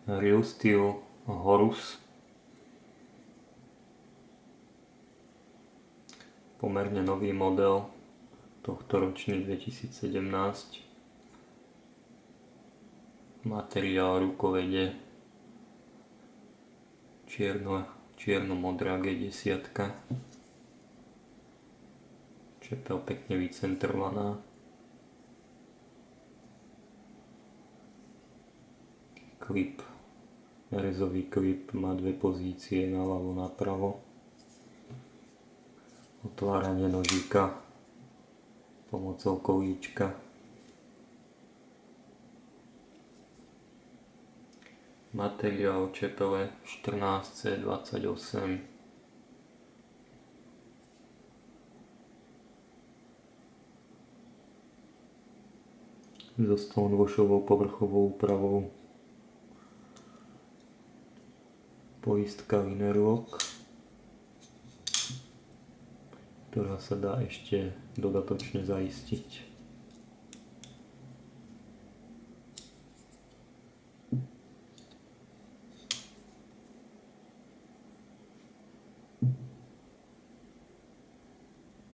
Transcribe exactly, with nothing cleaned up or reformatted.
Real Steel Horus. Pomerne nový model, tohtoročný dvetisícsedemnásť. Materiál rukovede čierno, čierno-modrá G desať. Čepel pekne vycentrovaná. Klip, rezový klip má dve pozície, naľavo napravo. Otváranie nožíka pomocou kolíčka. Materiál čepele štrnásť C dvadsaťosem. So stonewašovou povrchovou úpravou. Poistka Linerlock, ktorá sa dá ešte dodatočne zaistiť.